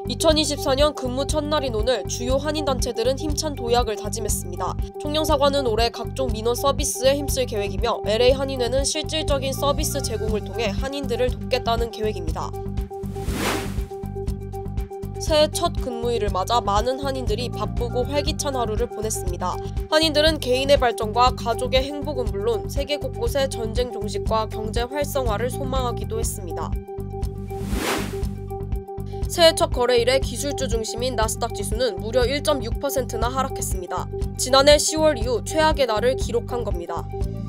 2024년 근무 첫날인 오늘 주요 한인단체들은 힘찬 도약을 다짐했습니다. 총영사관은 올해 각종 민원 서비스에 힘쓸 계획이며 LA 한인회는 실질적인 서비스 제공을 통해 한인들을 돕겠다는 계획입니다. 새해 첫 근무일을 맞아 많은 한인들이 바쁘고 활기찬 하루를 보냈습니다. 한인들은 개인의 발전과 가족의 행복은 물론 세계 곳곳의 전쟁 종식과 경제 활성화를 소망하기도 했습니다. 새해 첫 거래일에 기술주 중심인 나스닥 지수는 무려 1.6%나 하락했습니다. 지난해 10월 이후 최악의 날을 기록한 겁니다.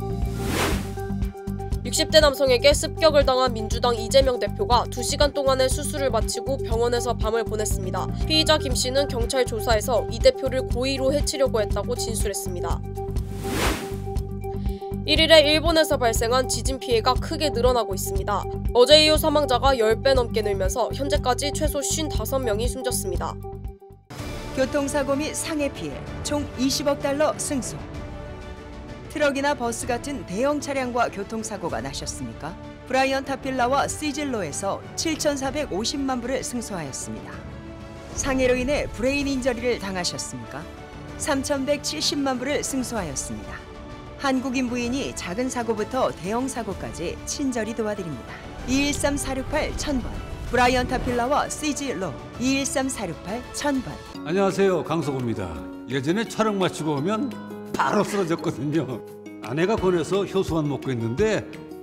60대 남성에게 습격을 당한 민주당 이재명 대표가 2시간 동안의 수술을 마치고 병원에서 밤을 보냈습니다. 피의자 김 씨는 경찰 조사에서 이 대표를 고의로 해치려고 했다고 진술했습니다. 1일에 일본에서 발생한 지진 피해가 크게 늘어나고 있습니다. 어제 이후 사망자가 10배 넘게 늘면서 현재까지 최소 55명이 숨졌습니다. 교통사고 및 상해 피해 총 20억 달러 승소. 트럭이나 버스 같은 대형 차량과 교통사고가 나셨습니까? 브라이언 타필라와 시즐로에서 7,450만 불을 승소하였습니다. 상해로 인해 브레인 인저리를 당하셨습니까? 3,170만 불을 승소하였습니다. 한국인 부인이 작은 사고부터 대형 사고까지 친절히 도와드립니다. 213-468-1000번 브라이언 타필라와 시즐로 213-468-1000번. 안녕하세요, 강석호입니다. 예전에 촬영 마치고 오면 바로 쓰러졌거든요. 아내가 권해서 효소만 먹고 있는데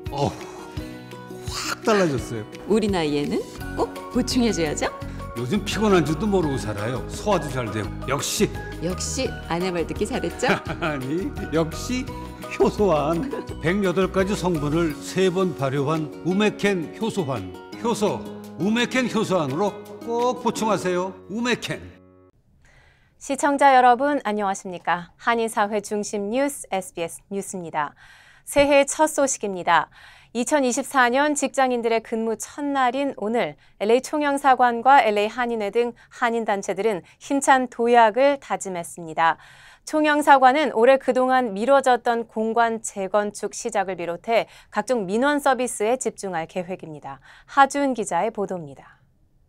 확 달라졌어요. 우리 나이에는 꼭 보충해줘야죠. 요즘 피곤한 줄도 모르고 살아요. 소화도 잘 되고. 역시 아내 말 듣기 잘했죠? 아니, 역시 효소환. 108가지 성분을 3번 발효한 우메켄 효소환. 효소 우메켄 효소환으로 꼭 보충하세요. 우메켄. 시청자 여러분 안녕하십니까? 한인사회 중심 뉴스 SBS 뉴스입니다. 새해 첫 소식입니다. 2024년 직장인들의 근무 첫날인 오늘 LA 총영사관과 LA 한인회 등 한인단체들은 힘찬 도약을 다짐했습니다. 총영사관은 올해 그동안 미뤄졌던 공관 재건축 시작을 비롯해 각종 민원 서비스에 집중할 계획입니다. 하준 기자의 보도입니다.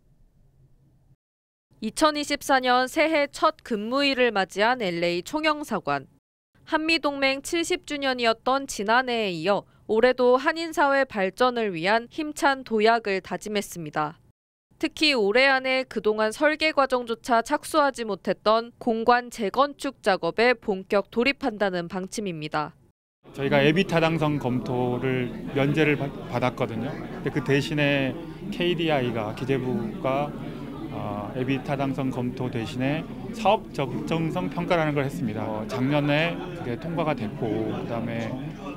2024년 새해 첫 근무일을 맞이한 LA 총영사관. 한미동맹 70주년이었던 지난해에 이어 올해도 한인사회 발전을 위한 힘찬 도약을 다짐했습니다. 특히 올해 안에 그동안 설계 과정조차 착수하지 못했던 공관 재건축 작업에 본격 돌입한다는 방침입니다. 저희가 예비 타당성 검토를 면제를 받았거든요. 근데 그 대신에 KDI가 기재부가 예비 타당성 검토 대신에 사업 적정성 평가라는 걸 했습니다. 작년에 그게 통과가 됐고, 그다음에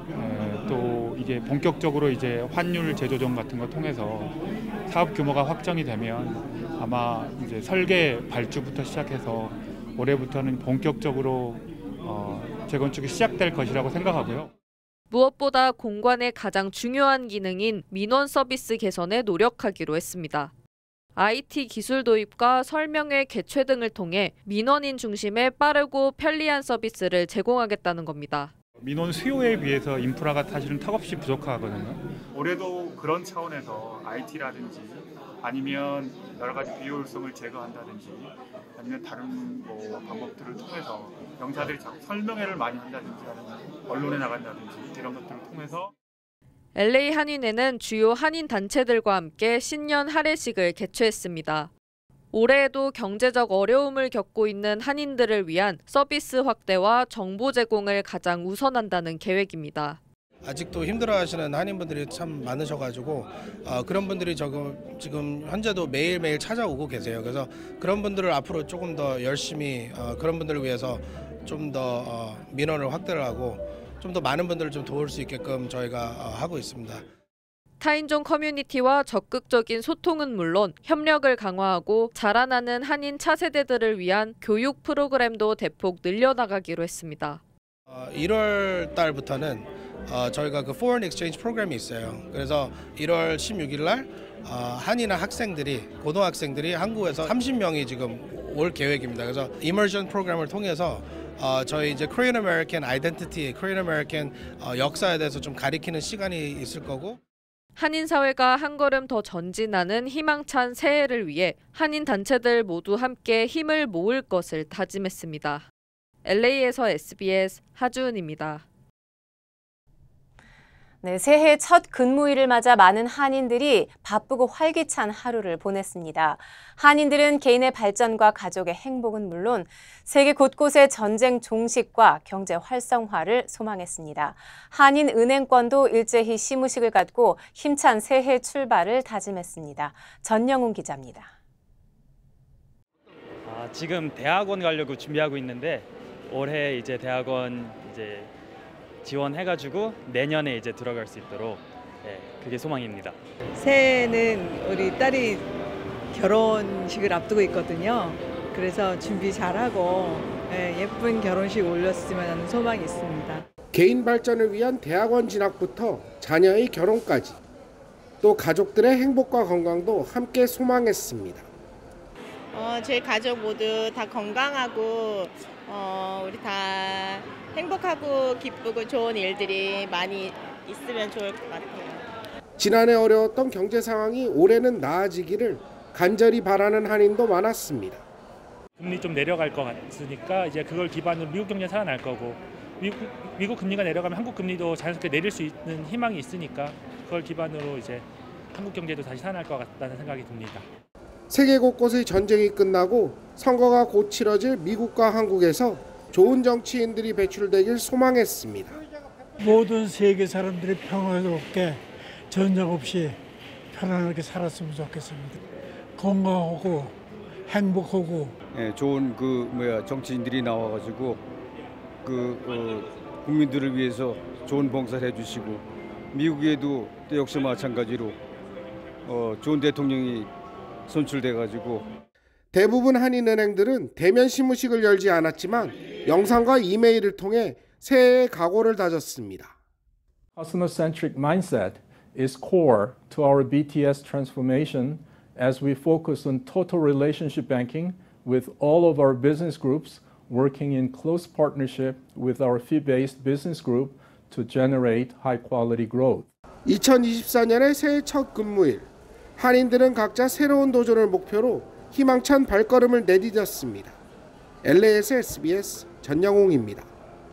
또 이게 본격적으로 이제 환율 재조정 같은 거 통해서 사업 규모가 확정이 되면 아마 이제 설계 발주부터 시작해서 올해부터는 본격적으로 재건축이 시작될 것이라고 생각하고요. 무엇보다 공관의 가장 중요한 기능인 민원 서비스 개선에 노력하기로 했습니다. IT 기술 도입과 설명회 개최 등을 통해 민원인 중심의 빠르고 편리한 서비스를 제공하겠다는 겁니다. 민원 수요에 비해서 인프라가 사실은 턱없이 부족하거든요. 올해도 그런 차원에서 IT라든지 아니면 여러 가지 비효율성을 제거한다든지 아니면 다른 방법들을 통해서 영사들이 자꾸 설명회를 많이 한다든지 언론에 나간다든지 이런 것들을 통해서 LA 한인회는 주요 한인 단체들과 함께 신년 할애식을 개최했습니다. 올해에도 경제적 어려움을 겪고 있는 한인들을 위한 서비스 확대와 정보 제공을 가장 우선한다는 계획입니다. 아직도 힘들어하시는 한인분들이 참 많으셔가지고 그런 분들이 지금 현재도 매일매일 찾아오고 계세요. 그래서 그런 분들을 앞으로 조금 더 열심히 그런 분들을 위해서 좀 더 민원을 확대를 하고 좀 더 많은 분들을 좀 도울 수 있게끔 저희가 하고 있습니다. 타인종 커뮤니티와 적극적인 소통은 물론 협력을 강화하고 자라나는 한인 차세대들을 위한 교육 프로그램도 대폭 늘려나가기로 했습니다. 1월 달부터는 저희가 그 Foreign Exchange 프로그램이 있어요. 그래서 1월 16일 날 한인 학생들이 고등학생들이 한국에서 30명이 지금 올 계획입니다. 그래서 Immersion 프로그램을 통해서 저희 이제 Korean American Identity, Korean American 역사에 대해서 좀 가리키는 시간이 있을 거고. 한인사회가 한 걸음 더 전진하는 희망찬 새해를 위해 한인 단체들 모두 함께 힘을 모을 것을 다짐했습니다. LA에서 SBS 하주은입니다. 네, 새해 첫 근무일을 맞아 많은 한인들이 바쁘고 활기찬 하루를 보냈습니다. 한인들은 개인의 발전과 가족의 행복은 물론 세계 곳곳의 전쟁 종식과 경제 활성화를 소망했습니다. 한인은행권도 일제히 시무식을 갖고 힘찬 새해 출발을 다짐했습니다. 전영훈 기자입니다. 지금 대학원 가려고 준비하고 있는데 올해 이제 대학원 지원해가지고 내년에 이제 들어갈 수 있도록 그게 소망입니다. 새해에는 우리 딸이 결혼식을 앞두고 있거든요. 그래서 준비 잘하고 예쁜 결혼식 올렸으면 하는 소망이 있습니다. 개인 발전을 위한 대학원 진학부터 자녀의 결혼까지 또 가족들의 행복과 건강도 함께 소망했습니다. 저희 가족 모두 다 건강하고 우리 다 행복하고 기쁘고 좋은 일들이 많이 있으면 좋을 것 같아요. 지난해 어려웠던 경제 상황이 올해는 나아지기를 간절히 바라는 한인도 많았습니다. 금리 좀 내려갈 것 같으니까 이제 그걸 기반으로 미국 경제 살아날 거고 미국 금리가 내려가면 한국 금리도 자연스럽게 내릴 수 있는 희망이 있으니까 그걸 기반으로 이제 한국 경제도 다시 살아날 것 같다는 생각이 듭니다. 세계 곳곳의 전쟁이 끝나고 선거가 곧 치러질 미국과 한국에서 좋은 정치인들이 배출되길 소망했습니다. 모든 세계 사람들이 평화롭게 전쟁 없이 편안하게 살았으면 좋겠습니다. 건강하고 행복하고 좋은 정치인들이 나와가지고 국민들을 위해서 좋은 봉사를 해주시고 미국에도 또 역시 마찬가지로 좋은 대통령이 선출돼가지고 대부분 한인은행들은 대면 시무식을 열지 않았지만 영상과 이메일을 통해 새해의 각오를 다졌습니다. Customer-centric mindset is core to our BTS transformation as we focus on total relationship banking with all of our business groups working in close partnership with our fee-based business group to generate high-quality growth. 2024년의 새해 첫 근무일, 한인들은 각자 새로운 도전을 목표로 희망찬 발걸음을 내디뎠습니다. LA에서 SBS 전영웅입니다.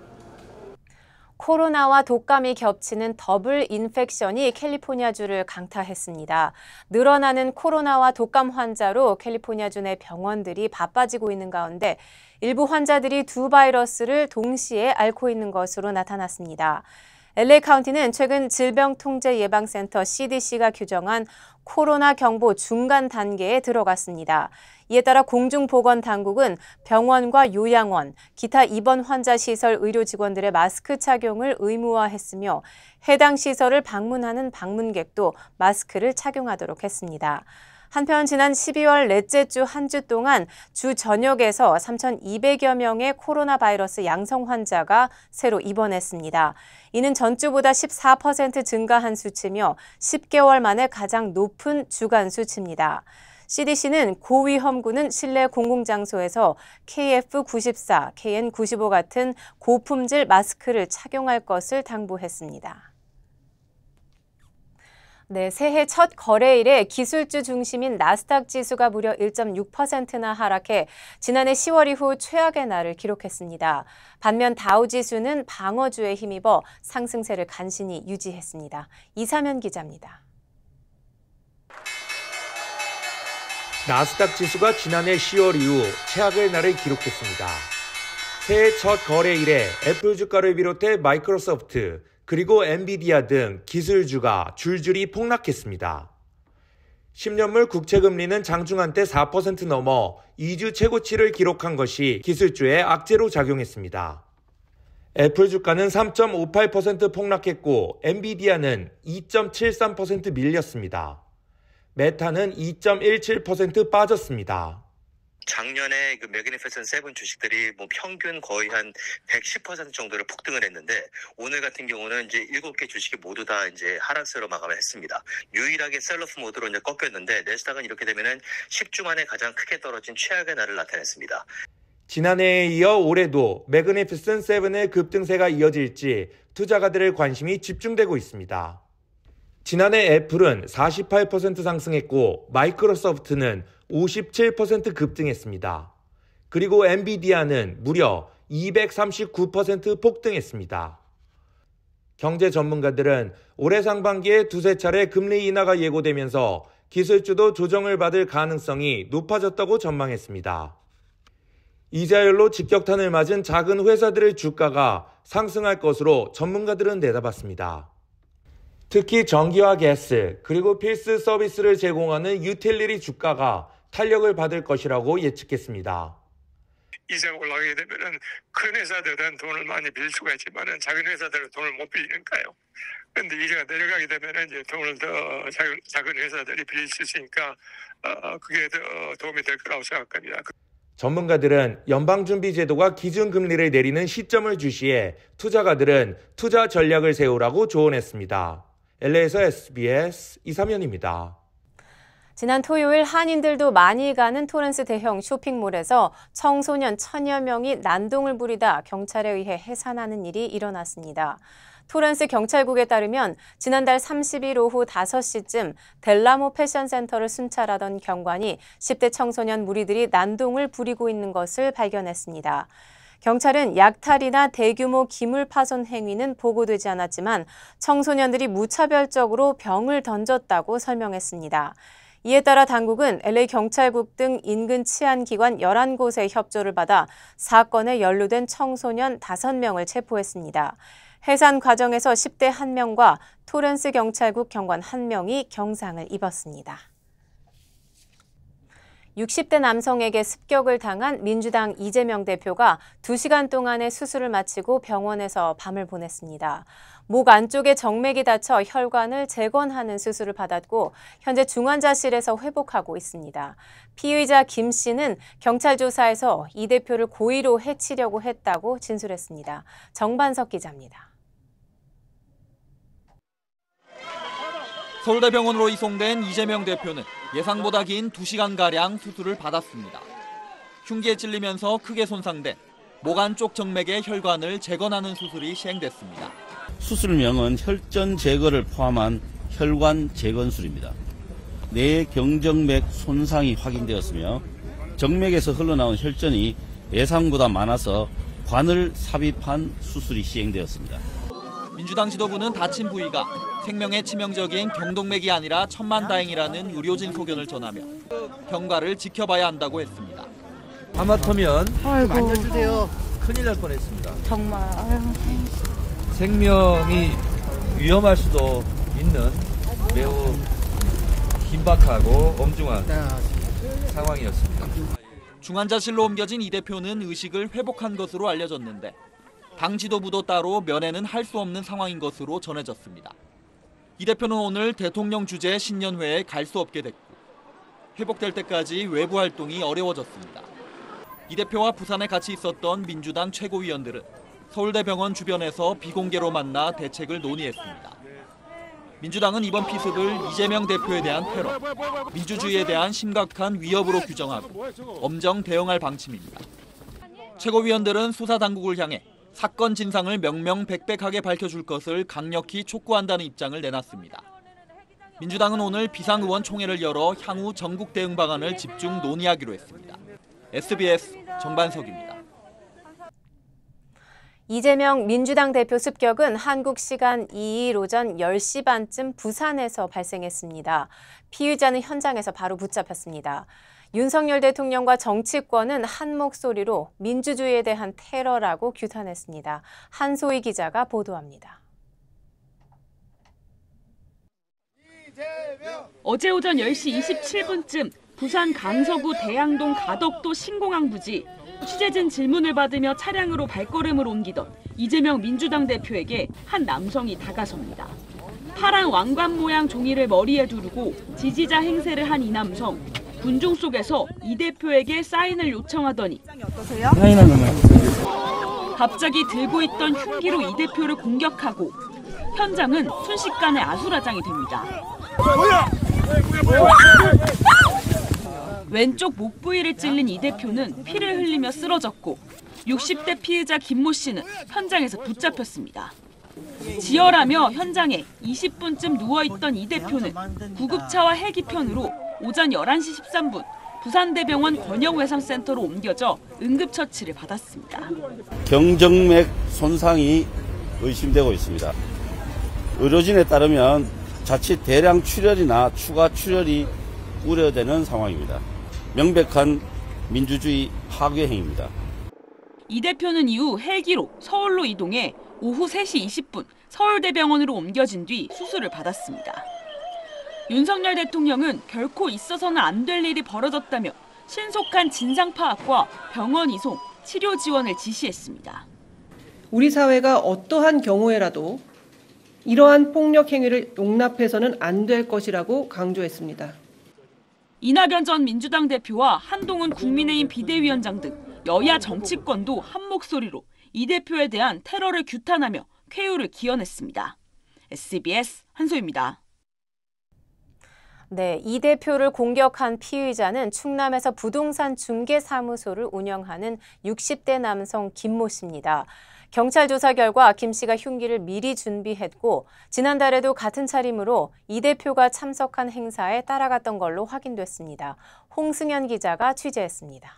코로나와 독감이 겹치는 더블 인펙션이 캘리포니아주를 강타했습니다. 늘어나는 코로나와 독감 환자로 캘리포니아주 내 병원들이 바빠지고 있는 가운데 일부 환자들이 두 바이러스를 동시에 앓고 있는 것으로 나타났습니다. LA 카운티는 최근 질병통제예방센터 CDC가 규정한 코로나 경보 중간 단계에 들어갔습니다. 이에 따라 공중보건당국은 병원과 요양원, 기타 입원 환자 시설 의료 직원들의 마스크 착용을 의무화했으며 해당 시설을 방문하는 방문객도 마스크를 착용하도록 했습니다. 한편 지난 12월 넷째 주 한 주 동안 주 전역에서 3,200여 명의 코로나 바이러스 양성 환자가 새로 입원했습니다. 이는 전주보다 14% 증가한 수치며 10개월 만에 가장 높은 주간 수치입니다. CDC는 고위험군은 실내 공공장소에서 KF94, KN95 같은 고품질 마스크를 착용할 것을 당부했습니다. 네, 새해 첫 거래일에 기술주 중심인 나스닥 지수가 무려 1.6%나 하락해 지난해 10월 이후 최악의 날을 기록했습니다. 반면 다우 지수는 방어주에 힘입어 상승세를 간신히 유지했습니다. 이사면 기자입니다. 나스닥 지수가 지난해 10월 이후 최악의 날을 기록했습니다. 새해 첫 거래일에 애플 주가를 비롯해 마이크로소프트, 그리고 엔비디아 등 기술주가 줄줄이 폭락했습니다. 10년물 국채금리는 장중 한때 4% 넘어 2주 최고치를 기록한 것이 기술주에 악재로 작용했습니다. 애플 주가는 3.58% 폭락했고 엔비디아는 2.73% 밀렸습니다. 메타는 2.17% 빠졌습니다. 작년에 그 매그니피센트 세븐 주식들이 평균 거의 한 110% 정도를 폭등을 했는데 오늘 같은 경우는 이제 7개 주식이 모두 다 이제 하락세로 마감을 했습니다. 유일하게 셀러프 모드로 이제 꺾였는데 내스닥은 이렇게 되면은 10주 만에 가장 크게 떨어진 최악의 날을 나타냈습니다. 지난해에 이어 올해도 매그니피센트 세븐의 급등세가 이어질지 투자가들의 관심이 집중되고 있습니다. 지난해 애플은 48% 상승했고 마이크로소프트는 57% 급등했습니다. 그리고 엔비디아는 무려 239% 폭등했습니다. 경제 전문가들은 올해 상반기에 두세 차례 금리 인하가 예고되면서 기술주도 조정을 받을 가능성이 높아졌다고 전망했습니다. 이자율로 직격탄을 맞은 작은 회사들의 주가가 상승할 것으로 전문가들은 내다봤습니다. 특히 전기와 가스, 그리고 필수 서비스를 제공하는 유틸리티 주가가 탄력을 받을 것이라고 예측했습니다. 이자가 올라가게 되면은 큰 회사들은 돈을 많이 빌릴 수가 있지만은 작은 회사들은 돈을 못 빌리니까요. 그런데 이자가 내려가게 되면은 이제 돈을 더 작은 회사들이 빌릴 수 있으니까 그게 더 도움이 될 거라고 생각합니다. 전문가들은 연방준비제도가 기준금리를 내리는 시점을 주시해 투자가들은 투자 전략을 세우라고 조언했습니다. LA에서 SBS 이삼현입니다. 지난 토요일 한인들도 많이 가는 토렌스 대형 쇼핑몰에서 청소년 1000여 명이 난동을 부리다 경찰에 의해 해산하는 일이 일어났습니다. 토렌스 경찰국에 따르면 지난달 30일 오후 5시쯤 델라모 패션센터를 순찰하던 경관이 10대 청소년 무리들이 난동을 부리고 있는 것을 발견했습니다. 경찰은 약탈이나 대규모 기물 파손 행위는 보고되지 않았지만 청소년들이 무차별적으로 병을 던졌다고 설명했습니다. 이에 따라 당국은 LA 경찰국 등 인근 치안기관 11곳의 협조를 받아 사건에 연루된 청소년 5명을 체포했습니다. 해산 과정에서 10대 1명과 토렌스 경찰국 경관 1명이 경상을 입었습니다. 60대 남성에게 습격을 당한 민주당 이재명 대표가 2시간 동안의 수술을 마치고 병원에서 밤을 보냈습니다. 목 안쪽에 정맥이 닫혀 혈관을 재건하는 수술을 받았고 현재 중환자실에서 회복하고 있습니다. 피의자 김 씨는 경찰 조사에서 이 대표를 고의로 해치려고 했다고 진술했습니다. 정반석 기자입니다. 서울대병원으로 이송된 이재명 대표는 예상보다 긴 2시간가량 수술을 받았습니다. 흉기에 찔리면서 크게 손상된 목 안쪽 정맥의 혈관을 재건하는 수술이 시행됐습니다. 수술명은 혈전 제거를 포함한 혈관 재건술입니다. 뇌 경정맥 손상이 확인되었으며 정맥에서 흘러나온 혈전이 예상보다 많아서 관을 삽입한 수술이 시행되었습니다. 민주당 지도부는 다친 부위가 생명에 치명적인 경동맥이 아니라 천만다행이라는 의료진 소견을 전하며 경과를 지켜봐야 한다고 했습니다. 하마터면 만져주세요. 큰일 날 뻔했습니다. 정말. 생명이 위험할 수도 있는 매우 긴박하고 엄중한 상황이었습니다. 중환자실로 옮겨진 이 대표는 의식을 회복한 것으로 알려졌는데 당 지도부도 따로 면회는 할 수 없는 상황인 것으로 전해졌습니다. 이 대표는 오늘 대통령 주재 신년회에 갈 수 없게 됐고 회복될 때까지 외부 활동이 어려워졌습니다. 이 대표와 부산에 같이 있었던 민주당 최고위원들은 서울대병원 주변에서 비공개로 만나 대책을 논의했습니다. 민주당은 이번 피습을 이재명 대표에 대한 테러, 민주주의에 대한 심각한 위협으로 규정하고 엄정 대응할 방침입니다. 최고위원들은 수사당국을 향해 사건 진상을 명명백백하게 밝혀줄 것을 강력히 촉구한다는 입장을 내놨습니다. 민주당은 오늘 비상의원 총회를 열어 향후 전국 대응 방안을 집중 논의하기로 했습니다. SBS 정반석입니다. 이재명 민주당 대표 습격은 한국 시간 2일 오전 10시 반쯤 부산에서 발생했습니다. 피의자는 현장에서 바로 붙잡혔습니다. 윤석열 대통령과 정치권은 한 목소리로 민주주의에 대한 테러라고 규탄했습니다. 한소희 기자가 보도합니다. 어제 오전 10시 27분쯤 부산 강서구 대양동 가덕도 신공항 부지 취재진 질문을 받으며 차량으로 발걸음을 옮기던 이재명 민주당 대표에게 한 남성이 다가섭니다. 파란 왕관 모양 종이를 머리에 두르고 지지자 행세를 한 이 남성. 군중 속에서 이 대표에게 사인을 요청하더니 갑자기 들고 있던 흉기로 이 대표를 공격하고 현장은 순식간에 아수라장이 됩니다. 왼쪽 목 부위를 찔린 이 대표는 피를 흘리며 쓰러졌고 60대 피해자 김모 씨는 현장에서 붙잡혔습니다. 지혈하며 현장에 20분쯤 누워있던 이 대표는 구급차와 헬기편으로 오전 11시 13분 부산대병원 권역외상센터로 옮겨져 응급처치를 받았습니다. 경정맥 손상이 의심되고 있습니다. 의료진에 따르면 자칫 대량 출혈이나 추가 출혈이 우려되는 상황입니다. 명백한 민주주의 파괴 행위입니다. 이 대표는 이후 헬기로 서울로 이동해 오후 3시 20분 서울대병원으로 옮겨진 뒤 수술을 받았습니다. 윤석열 대통령은 결코 있어서는 안 될 일이 벌어졌다며 신속한 진상 파악과 병원 이송, 치료 지원을 지시했습니다. 우리 사회가 어떠한 경우에라도 이러한 폭력 행위를 용납해서는 안 될 것이라고 강조했습니다. 이낙연 전 민주당 대표와 한동훈 국민의힘 비대위원장 등 여야 정치권도 한 목소리로 이 대표에 대한 테러를 규탄하며 쾌유를 기원했습니다. SBS 한소희입니다. 네, 이 대표를 공격한 피의자는 충남에서 부동산 중개사무소를 운영하는 60대 남성 김모 씨입니다. 경찰 조사 결과 김 씨가 흉기를 미리 준비했고 지난달에도 같은 차림으로 이 대표가 참석한 행사에 따라갔던 걸로 확인됐습니다. 홍승현 기자가 취재했습니다.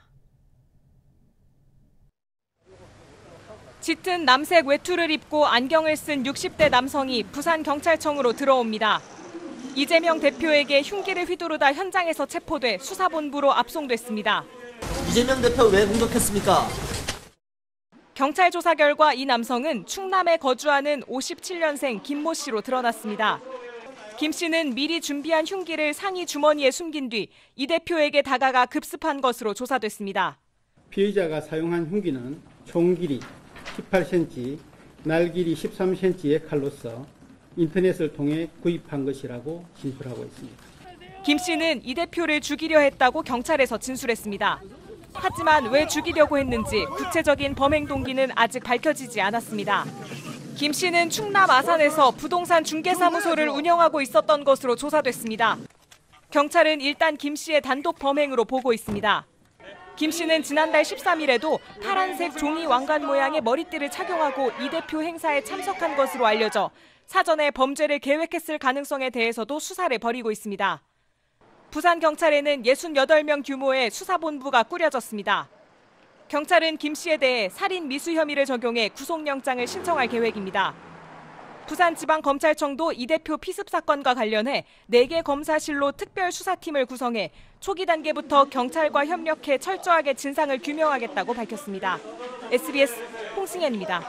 짙은 남색 외투를 입고 안경을 쓴 60대 남성이 부산경찰청으로 들어옵니다. 이재명 대표에게 흉기를 휘두르다 현장에서 체포돼 수사본부로 압송됐습니다. 이재명 대표 왜 공격했습니까? 경찰 조사 결과 이 남성은 충남에 거주하는 57년생 김모 씨로 드러났습니다. 김 씨는 미리 준비한 흉기를 상의 주머니에 숨긴 뒤 이 대표에게 다가가 급습한 것으로 조사됐습니다. 피의자가 사용한 흉기는 총 길이 18cm, 날 길이 13cm의 칼로서 인터넷을 통해 구입한 것이라고 진술하고 있습니다. 김 씨는 이 대표를 죽이려 했다고 경찰에서 진술했습니다. 하지만 왜 죽이려고 했는지 구체적인 범행 동기는 아직 밝혀지지 않았습니다. 김 씨는 충남 아산에서 부동산 중개사무소를 운영하고 있었던 것으로 조사됐습니다. 경찰은 일단 김 씨의 단독 범행으로 보고 있습니다. 김 씨는 지난달 13일에도 파란색 종이 왕관 모양의 머리띠를 착용하고 이 대표 행사에 참석한 것으로 알려져 사전에 범죄를 계획했을 가능성에 대해서도 수사를 벌이고 있습니다. 부산경찰에는 68명 규모의 수사본부가 꾸려졌습니다. 경찰은 김 씨에 대해 살인 미수 혐의를 적용해 구속영장을 신청할 계획입니다. 부산지방검찰청도 이 대표 피습 사건과 관련해 4개 검사실로 특별수사팀을 구성해 초기 단계부터 경찰과 협력해 철저하게 진상을 규명하겠다고 밝혔습니다. SBS 홍승현입니다.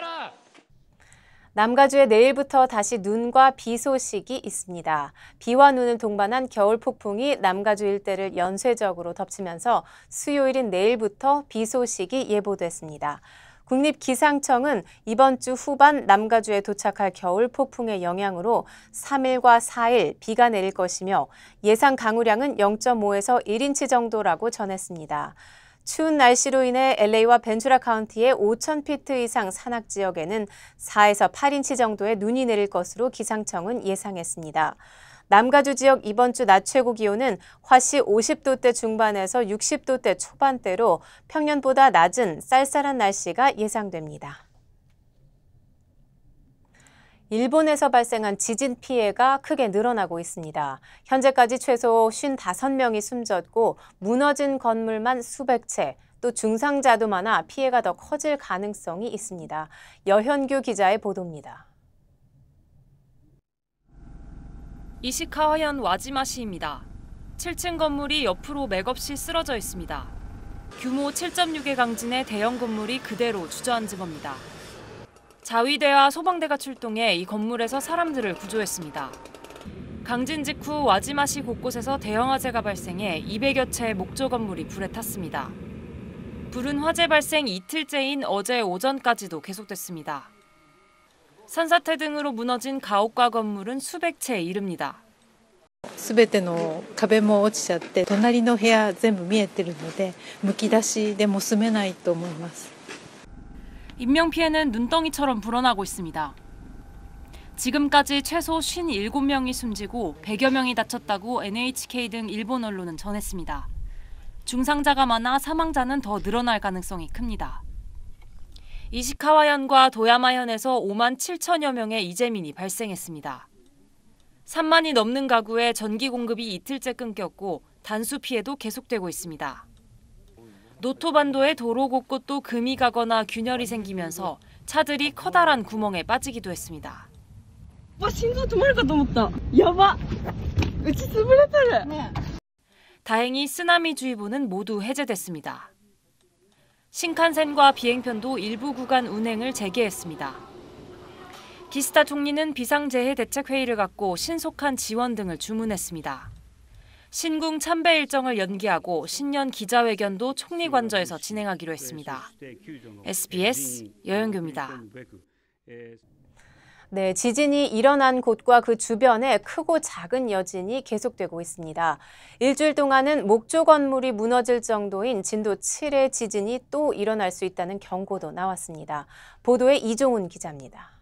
남가주에 내일부터 다시 눈과 비 소식이 있습니다. 비와 눈을 동반한 겨울 폭풍이 남가주 일대를 연쇄적으로 덮치면서 수요일인 내일부터 비 소식이 예보됐습니다. 국립기상청은 이번 주 후반 남가주에 도착할 겨울 폭풍의 영향으로 3일과 4일 비가 내릴 것이며 예상 강우량은 0.5에서 1인치 정도라고 전했습니다. 추운 날씨로 인해 LA와 벤츄라 카운티의 5,000피트 이상 산악 지역에는 4에서 8인치 정도의 눈이 내릴 것으로 기상청은 예상했습니다. 남가주 지역 이번 주 낮 최고 기온은 화씨 50도대 중반에서 60도대 초반대로 평년보다 낮은 쌀쌀한 날씨가 예상됩니다. 일본에서 발생한 지진 피해가 크게 늘어나고 있습니다. 현재까지 최소 55명이 숨졌고 무너진 건물만 수백 채, 또 중상자도 많아 피해가 더 커질 가능성이 있습니다. 여현규 기자의 보도입니다. 이시카와현 와지마시입니다. 7층 건물이 옆으로 맥없이 쓰러져 있습니다. 규모 7.6의 강진에 대형 건물이 그대로 주저앉은 겁니다. 자위대와 소방대가 출동해 이 건물에서 사람들을 구조했습니다. 강진 직후 와지마시 곳곳에서 대형 화재가 발생해 200여 채의 목조 건물이 불에 탔습니다. 불은 화재 발생 이틀째인 어제 오전까지도 계속됐습니다. 산사태 등으로 무너진 가옥과 건물은 수백 채에 이릅니다. 全ての壁も落ちちゃって隣の部屋全部見えてるのでむき出しでも住めないと思います. 인명피해는 눈덩이처럼 불어나고 있습니다. 지금까지 최소 57명이 숨지고 100여 명이 다쳤다고 NHK 등 일본 언론은 전했습니다. 중상자가 많아 사망자는 더 늘어날 가능성이 큽니다. 이시카와현과 도야마현에서 5만 7천여 명의 이재민이 발생했습니다. 3만이 넘는 가구에 전기 공급이 이틀째 끊겼고 단수 피해도 계속되고 있습니다. 노토반도의 도로 곳곳도 금이 가거나 균열이 생기면서 차들이 커다란 구멍에 빠지기도 했습니다. 다행히 쓰나미주의보는 모두 해제됐습니다. 신칸센과 비행편도 일부 구간 운행을 재개했습니다. 기시다 총리는 비상재해대책회의를 갖고 신속한 지원 등을 주문했습니다. 신궁 참배 일정을 연기하고 신년 기자회견도 총리 관저에서 진행하기로 했습니다. SBS 여영규입니다. 네, 지진이 일어난 곳과 그 주변에 크고 작은 여진이 계속되고 있습니다. 일주일 동안은 목조 건물이 무너질 정도인 진도 7의 지진이 또 일어날 수 있다는 경고도 나왔습니다. 보도에 이종훈 기자입니다.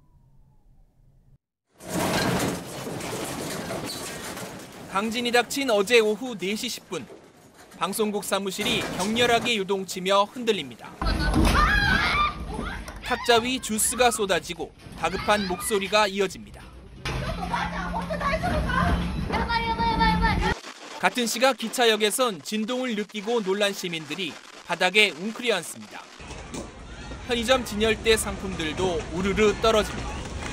강진이 닥친 어제 오후 4시 10분. 방송국 사무실이 격렬하게 요동치며 흔들립니다. 탁자 위 주스가 쏟아지고 다급한 목소리가 이어집니다. 같은 시각 기차역에선 진동을 느끼고 놀란 시민들이 바닥에 웅크려 앉습니다. 편의점 진열대 상품들도 우르르 떨어집니다.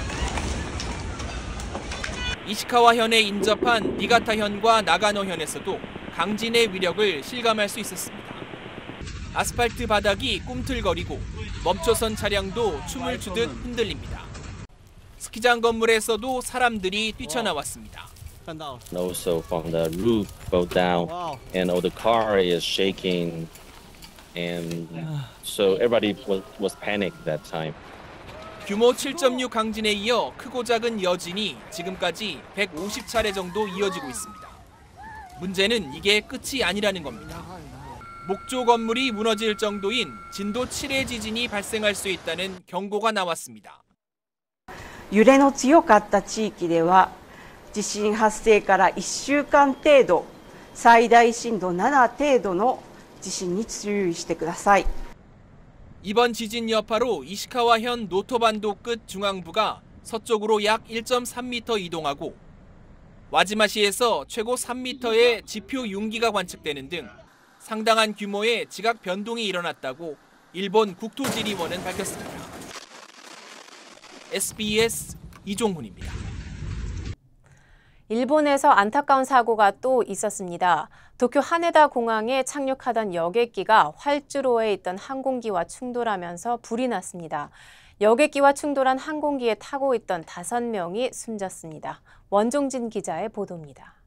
이시카와현에 인접한 니가타현과 나가노현에서도 강진의 위력을 실감할 수 있었습니다. 아스팔트 바닥이 꿈틀거리고 멈춰선 차량도 춤을 추듯 흔들립니다. 스키장 건물에서도 사람들이 뛰쳐나왔습니다. Also from the roof go down and all the car is shaking and so everybody was panicked that time. 규모 7.6 강진에 이어 크고 작은 여진이 지금까지 150차례 정도 이어지고 있습니다. 문제는 이게 끝이 아니라는 겁니다. 목조 건물이 무너질 정도인 진도 7의 지진이 발생할 수 있다는 경고가 나왔습니다. 揺れの強かった地域では地震発生から1週間程度最大震度7程度の地震に注意してください。 이번 지진 여파로 이시카와현 노토반도 끝 중앙부가 서쪽으로 약 1.3m 이동하고 와지마시에서 최고 3m의 지표 융기가 관측되는 등 상당한 규모의 지각 변동이 일어났다고 일본 국토지리원은 밝혔습니다. SBS 이종훈입니다. 일본에서 안타까운 사고가 또 있었습니다. 도쿄 하네다 공항에 착륙하던 여객기가 활주로에 있던 항공기와 충돌하면서 불이 났습니다. 여객기와 충돌한 항공기에 타고 있던 5명이 숨졌습니다. 원종진 기자의 보도입니다.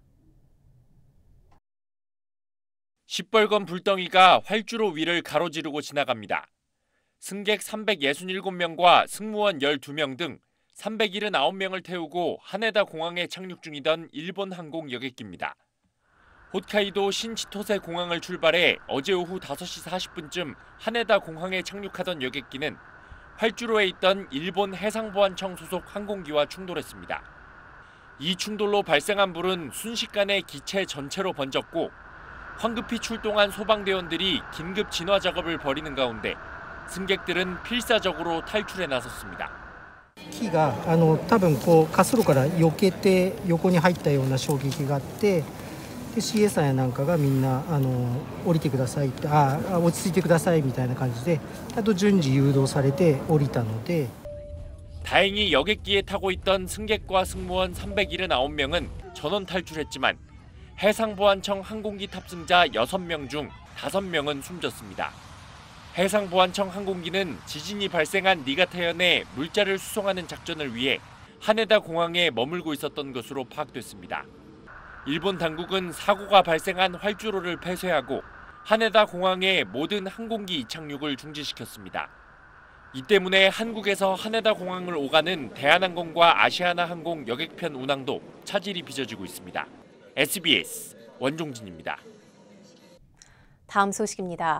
시뻘건 불덩이가 활주로 위를 가로지르고 지나갑니다. 승객 367명과 승무원 12명 등 379명을 태우고 하네다 공항에 착륙 중이던 일본 항공 여객기입니다. 홋카이도 신치토세 공항을 출발해 어제 오후 5시 40분쯤 하네다 공항에 착륙하던 여객기는 활주로에 있던 일본 해상보안청 소속 항공기와 충돌했습니다. 이 충돌로 발생한 불은 순식간에 기체 전체로 번졌고 황급히 출동한 소방대원들이 긴급 진화 작업을 벌이는 가운데 승객들은 필사적으로 탈출에 나섰습니다. 木が多分こう滑走路から避けて横に入ったような衝撃があって、で CA さんやなんかがみんな降りてくださいって落ち着いてくださいみたいな感じであと順次誘導されて降りたので 다행히 여객기에 타고 있던 승객과 승무원 379명은 전원 탈출했지만 해상보안청 항공기 탑승자 6명 중 5명은 숨졌습니다. 해상보안청 항공기는 지진이 발생한 니가타현에 물자를 수송하는 작전을 위해 하네다 공항에 머물고 있었던 것으로 파악됐습니다. 일본 당국은 사고가 발생한 활주로를 폐쇄하고 하네다 공항의 모든 항공기 이착륙을 중지시켰습니다. 이 때문에 한국에서 하네다 공항을 오가는 대한항공과 아시아나항공 여객편 운항도 차질이 빚어지고 있습니다. SBS 원종진입니다. 다음 소식입니다.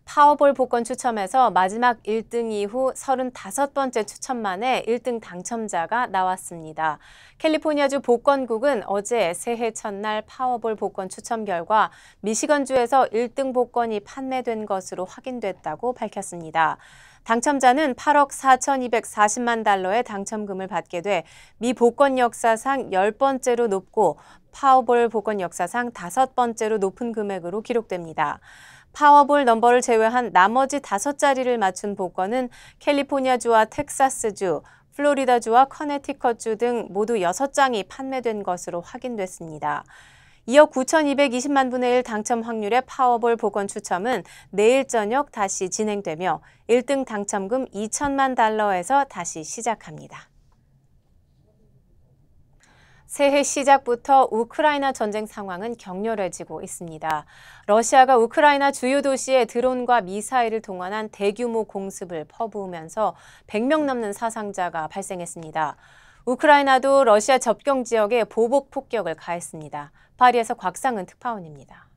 파워볼 복권 추첨에서 마지막 1등 이후 35번째 추첨 만에 1등 당첨자가 나왔습니다. 캘리포니아주 복권국은 어제 새해 첫날 파워볼 복권 추첨 결과 미시건주에서 1등 복권이 판매된 것으로 확인됐다고 밝혔습니다. 당첨자는 8억 4,240만 달러의 당첨금을 받게 돼 미 복권 역사상 10번째로 높고 파워볼 복권 역사상 5번째로 높은 금액으로 기록됩니다. 파워볼 넘버를 제외한 나머지 5자리를 맞춘 복권은 캘리포니아주와 텍사스주, 플로리다주와 커네티컷주 등 모두 6장이 판매된 것으로 확인됐습니다. 2억 9,220만 분의 1 당첨 확률의 파워볼 복권 추첨은 내일 저녁 다시 진행되며 1등 당첨금 2천만 달러에서 다시 시작합니다. 새해 시작부터 우크라이나 전쟁 상황은 격렬해지고 있습니다. 러시아가 우크라이나 주요 도시에 드론과 미사일을 동원한 대규모 공습을 퍼부으면서 100명 넘는 사상자가 발생했습니다. 우크라이나도 러시아 접경 지역에 보복 폭격을 가했습니다. 파리에서 곽상은 특파원입니다.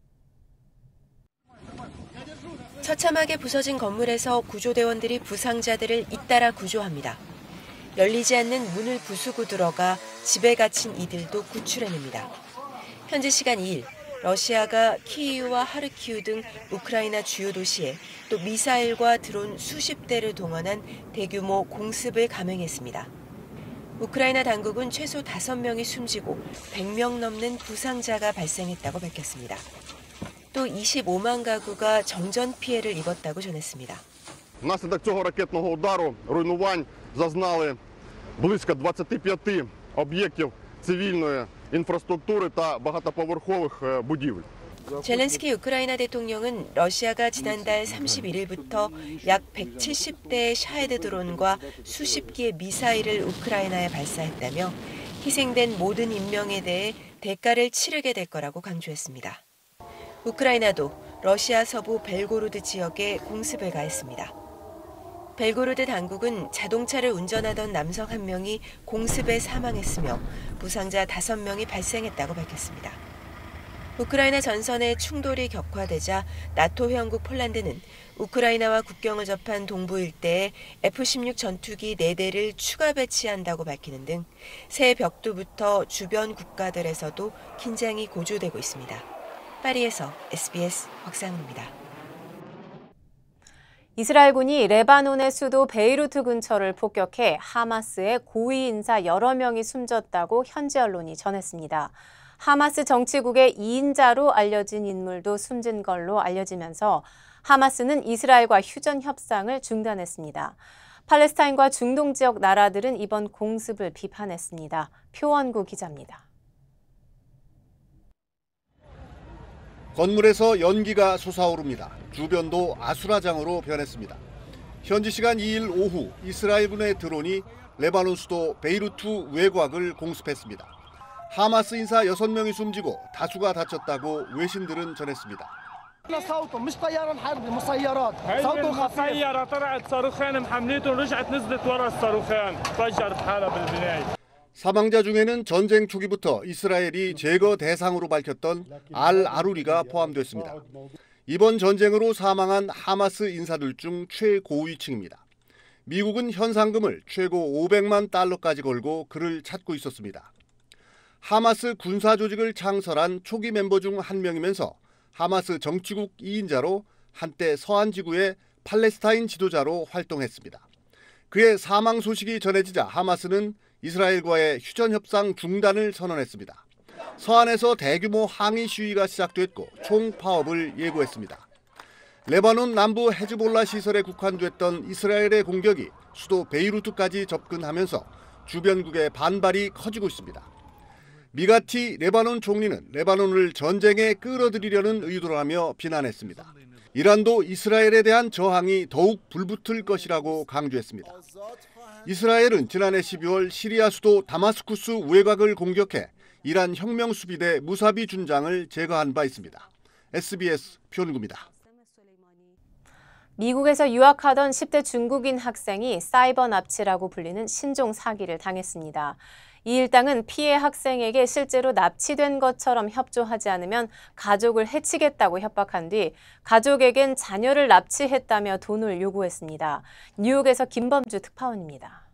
처참하게 부서진 건물에서 구조대원들이 부상자들을 잇따라 구조합니다. 열리지 않는 문을 부수고 들어가 집에 갇힌 이들도 구출해냅니다. 현지 시간 2일, 러시아가 키이우와 하르키우 등 우크라이나 주요 도시에 또 미사일과 드론 수십 대를 동원한 대규모 공습을 감행했습니다. 우크라이나 당국은 최소 5명이 숨지고 100명 넘는 부상자가 발생했다고 밝혔습니다. 또 25만 가구가 정전 피해를 입었다고 전했습니다. Внаслідок цього ракетного удару руйнувань зазнали близько 25 об'єктів цивільної інфраструктури та багатоповерхових будівель. 젤렌스키 우크라이나 대통령은 러시아가 지난달 31일부터 약 170대의 샤헤드 드론과 수십 기의 미사일을 우크라이나에 발사했다며 희생된 모든 인명에 대해 대가를 치르게 될 거라고 강조했습니다. 우크라이나도 러시아 서부 벨고로드 지역에 공습을 가했습니다. 벨고로드 당국은 자동차를 운전하던 남성 1명이 공습에 사망했으며 부상자 5명이 발생했다고 밝혔습니다. 우크라이나 전선의 충돌이 격화되자 나토 회원국 폴란드는 우크라이나와 국경을 접한 동부 일대에 F-16 전투기 4대를 추가 배치한다고 밝히는 등 새 벽두부터 주변 국가들에서도 긴장이 고조되고 있습니다. 파리에서 SBS 곽상은입니다. 이스라엘군이 레바논의 수도 베이루트 근처를 폭격해 하마스의 고위 인사 여러 명이 숨졌다고 현지 언론이 전했습니다. 하마스 정치국의 2인자로 알려진 인물도 숨진 걸로 알려지면서 하마스는 이스라엘과 휴전 협상을 중단했습니다. 팔레스타인과 중동 지역 나라들은 이번 공습을 비판했습니다. 표원구 기자입니다. 건물에서 연기가 솟아오릅니다. 주변도 아수라장으로 변했습니다. 현지 시간 2일 오후 이스라엘군의 드론이 레바논 수도 베이루트 외곽을 공습했습니다. 하마스 인사 6명이 숨지고 다수가 다쳤다고 외신들은 전했습니다. 사망자 중에는 전쟁 초기부터 이스라엘이 제거 대상으로 밝혔던 알-아루리가 포함됐습니다. 이번 전쟁으로 사망한 하마스 인사들 중 최고위층입니다. 미국은 현상금을 최고 500만 달러까지 걸고 그를 찾고 있었습니다. 하마스 군사 조직을 창설한 초기 멤버 중 한 명이면서 하마스 정치국 2인자로 한때 서한 지구의 팔레스타인 지도자로 활동했습니다. 그의 사망 소식이 전해지자 하마스는 이스라엘과의 휴전 협상 중단을 선언했습니다. 서한에서 대규모 항의 시위가 시작됐고 총파업을 예고했습니다. 레바논 남부 헤즈볼라 시설에 국한됐던 이스라엘의 공격이 수도 베이루트까지 접근하면서 주변국의 반발이 커지고 있습니다. 미가티 레바논 총리는 레바논을 전쟁에 끌어들이려는 의도라며 비난했습니다. 이란도 이스라엘에 대한 저항이 더욱 불붙을 것이라고 강조했습니다. 이스라엘은 지난해 12월 시리아 수도 다마스쿠스 외곽을 공격해 이란 혁명수비대 무사비 준장을 제거한 바 있습니다. SBS 표은구입니다. 미국에서 유학하던 10대 중국인 학생이 사이버 납치라고 불리는 신종 사기를 당했습니다. 이 일당은 피해 학생에게 실제로 납치된 것처럼 협조하지 않으면 가족을 해치겠다고 협박한 뒤 가족에겐 자녀를 납치했다며 돈을 요구했습니다. 뉴욕에서 김범주 특파원입니다.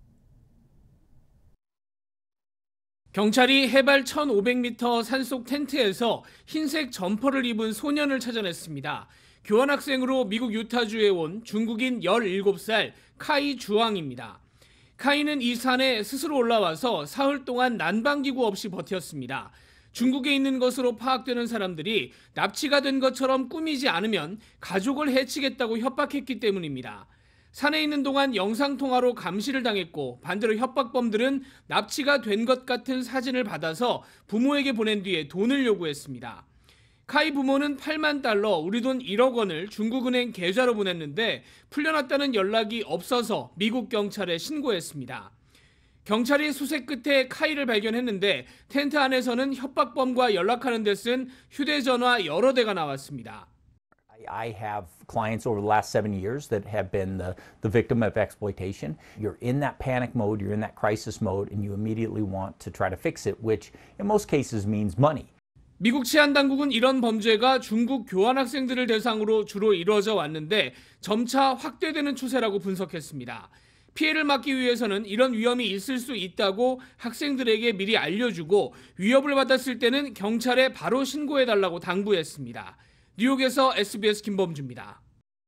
경찰이 해발 1,500m 산속 텐트에서 흰색 점퍼를 입은 소년을 찾아냈습니다. 교환학생으로 미국 유타주에 온 중국인 17살 카이 주왕입니다. 카이는 이 산에 스스로 올라와서 사흘 동안 난방기구 없이 버텼습니다. 중국에 있는 것으로 파악되는 사람들이 납치가 된 것처럼 꾸미지 않으면 가족을 해치겠다고 협박했기 때문입니다. 산에 있는 동안 영상통화로 감시를 당했고 반대로 협박범들은 납치가 된 것 같은 사진을 받아서 부모에게 보낸 뒤에 돈을 요구했습니다. 카이 부모는 8만 달러, 우리 돈 1억 원을 중국은행 계좌로 보냈는데 풀려났다는 연락이 없어서 미국 경찰에 신고했습니다. 경찰이 수색 끝에 카이를 발견했는데 텐트 안에서는 협박범과 연락하는 데 쓴 휴대전화 여러 대가 나왔습니다. I have clients over the last 7 years that have been the victim of exploitation. You're in that panic mode, you're in that crisis mode, and you immediately want to try to fix it, which in most cases means money. 미국 치안당국은 이런 범죄가 중국 교환학생들을 대상으로 주로 이루어져 왔는데 점차 확대되는 추세라고 분석했습니다. 피해를 막기 위해서는 이런 위험이 있을 수 있다고 학생들에게 미리 알려주고 위협을 받았을 때는 경찰에 바로 신고해달라고 당부했습니다. 뉴욕에서 SBS 김범주입니다.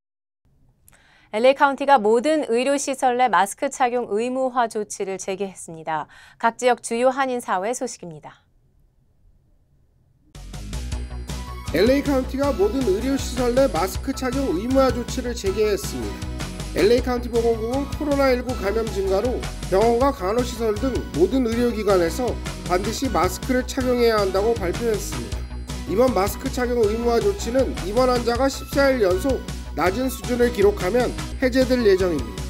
LA 카운티가 모든 의료시설 내 마스크 착용 의무화 조치를 재개했습니다. 각 지역 주요 한인사회 소식입니다. LA 카운티가 모든 의료시설 내 마스크 착용 의무화 조치를 재개했습니다. LA 카운티 보건국은 코로나19 감염 증가로 병원과 간호시설 등 모든 의료기관에서 반드시 마스크를 착용해야 한다고 발표했습니다. 이번 마스크 착용 의무화 조치는 입원 환자가 14일 연속 낮은 수준을 기록하면 해제될 예정입니다.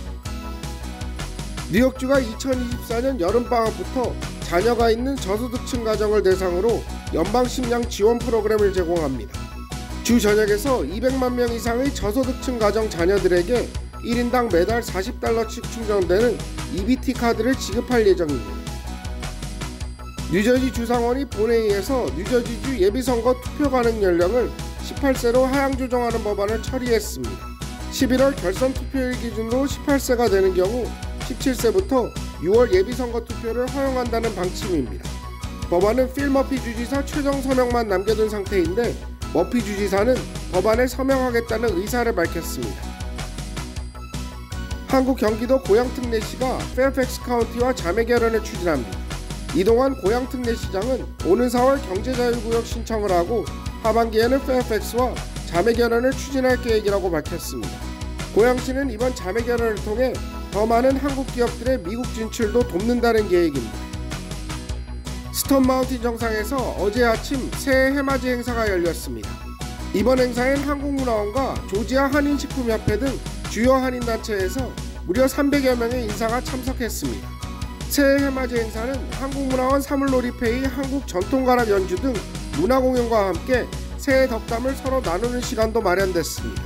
뉴욕주가 2024년 여름방학부터 자녀가 있는 저소득층 가정을 대상으로 연방식량 지원 프로그램을 제공합니다. 주 전역에서 200만 명 이상의 저소득층 가정 자녀들에게 1인당 매달 $40씩 충전되는 EBT 카드를 지급할 예정입니다. 뉴저지 주상원이 본회의에서 뉴저지주 예비선거 투표 가능 연령을 18세로 하향 조정하는 법안을 처리했습니다. 11월 결선 투표일 기준으로 18세가 되는 경우 17세부터 6월 예비선거 투표를 허용한다는 방침입니다. 법안은 필 머피 주지사 최종 서명만 남겨둔 상태인데 머피 주지사는 법안을 서명하겠다는 의사를 밝혔습니다. 한국 경기도 고양특례시가 페어팩스 카운티와 자매결연을 추진합니다. 이동환 고양특례시장은 오는 4월 경제자유구역 신청을 하고 하반기에는 페어팩스와 자매결연을 추진할 계획이라고 밝혔습니다. 고양시는 이번 자매결연을 통해 더 많은 한국 기업들의 미국 진출도 돕는다는 계획입니다. 스톤 마운틴 정상에서 어제 아침 새해 해맞이 행사가 열렸습니다. 이번 행사엔 한국문화원과 조지아 한인식품협회 등 주요 한인단체에서 무려 300여 명의 인사가 참석했습니다. 새해 해맞이 행사는 한국문화원 사물놀이페이 한국 전통가락 연주 등 문화공연과 함께 새해 덕담을 서로 나누는 시간도 마련됐습니다.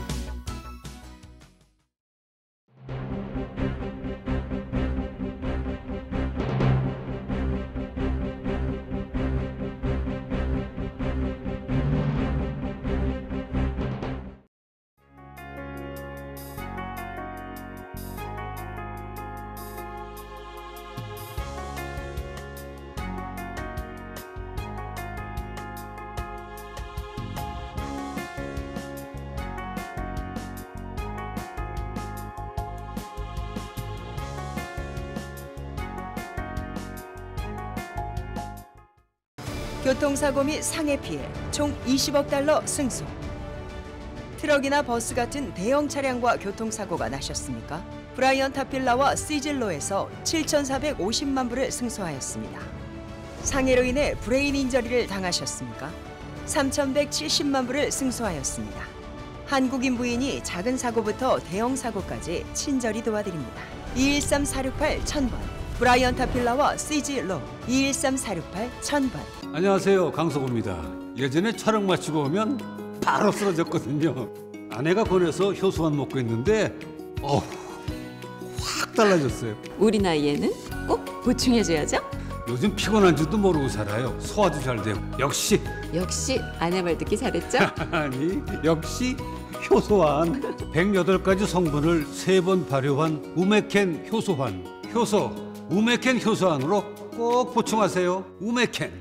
교통사고 및 상해 피해 총 20억 달러 승소. 트럭이나 버스 같은 대형 차량과 교통사고가 나셨습니까? 브라이언 타필라와 시즐로에서 7,450만 불을 승소하였습니다. 상해로 인해 브레인 인저리를 당하셨습니까? 3,170만 불을 승소하였습니다. 한국인 부인이 작은 사고부터 대형 사고까지 친절히 도와드립니다. 213-468-1000번 브라이언 타필라와 시즐로 213-468-1000번. 안녕하세요, 강석호입니다. 예전에 촬영 마치고 오면 바로 쓰러졌거든요. 아내가 권해서 효소만 먹고 있는데 확 달라졌어요. 우리 나이에는 꼭 보충해줘야죠. 요즘 피곤한 줄도 모르고 살아요. 소화도 잘 되고. 역시 아내 말 듣기 잘했죠? 아니 역시 효소환. 108가지 성분을 3번 발효한 우메켄 효소환. 효소 우메켄 효소환으로 꼭 보충하세요. 우메켄.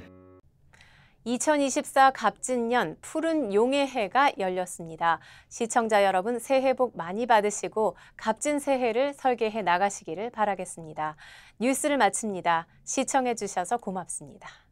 2024 갑진년 푸른 용의 해가 열렸습니다. 시청자 여러분 새해 복 많이 받으시고 값진 새해를 설계해 나가시기를 바라겠습니다. 뉴스를 마칩니다. 시청해 주셔서 고맙습니다.